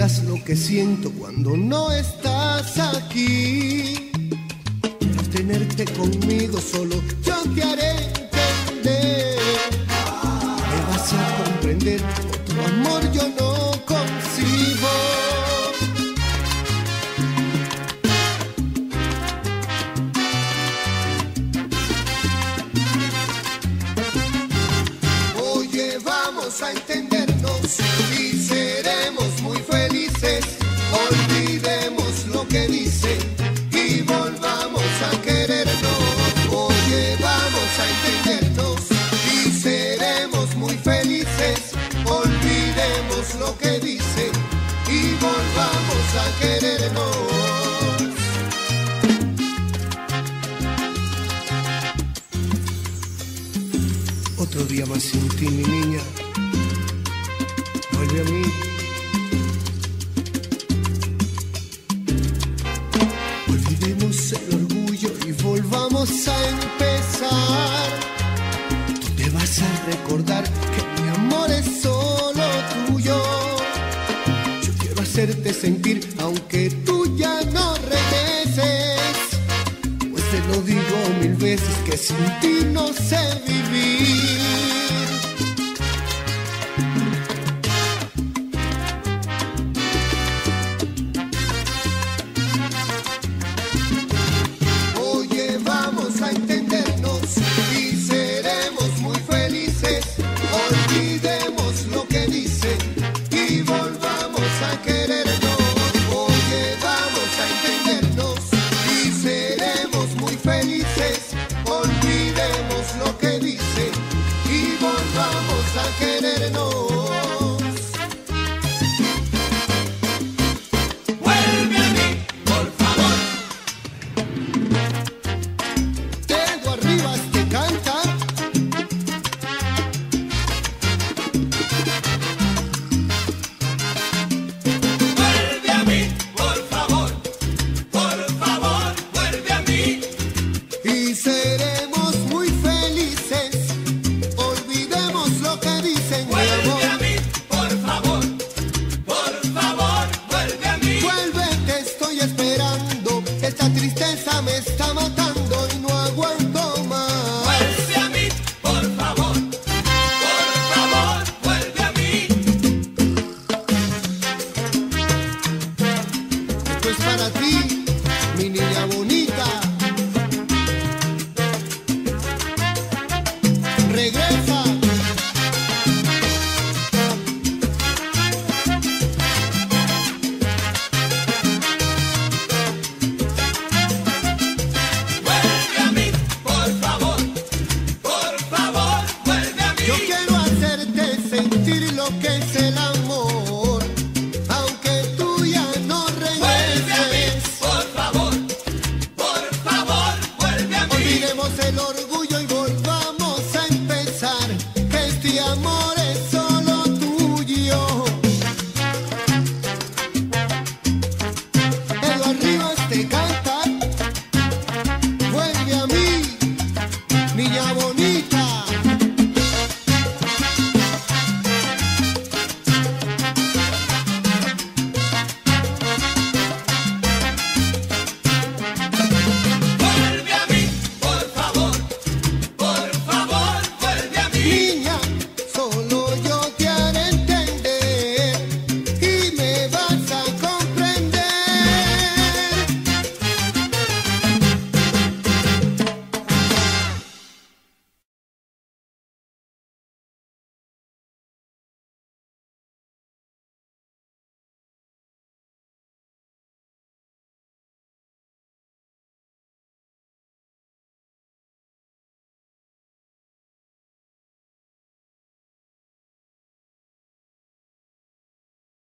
entiendas lo que siento cuando no estás aquí. Quiero tenerte conmigo, solo yo te haré entender. Me vas a comprender, otro amor yo no concibo. Oye, vamos a entendernos y seremos muy felices. Olvidemos lo que dicen y volvamos a querernos. Oye, vamos a entendernos y seremos muy felices. Olvidemos lo que dicen y volvamos a querernos. Otro día más sin ti, mi niña. Vuelve a mí. Olvidemos el orgullo y volvamos a empezar. Tú te vas a recordar que mi amor es solo tuyo. Yo quiero hacerte sentir aunque tú ya no regreses. Pues te lo digo 1000 veces que sin ti no sé vivir. Oye, vamos a entendernos y seremos muy felices. Olvidemos lo que dicen y volvamos a querernos. Oye, vamos a entendernos y seremos muy felices. Olvidemos lo que dicen y volvamos a querernos. Vuelve a mí, por favor. Dedo arriba te canta. Vuelve a mí, por favor. Por favor, vuelve a mí. Y seremos muy felices. Olvidemos lo que dicen, mi Vuelve amor. a mí, por favor. Por favor, vuelve a mí. Vuelve, te estoy esperando. Esta tristeza me está matando y no aguanto más. Vuelve a mí, por favor. Por favor, vuelve a mí. Esto es para ti, mi niña bonita.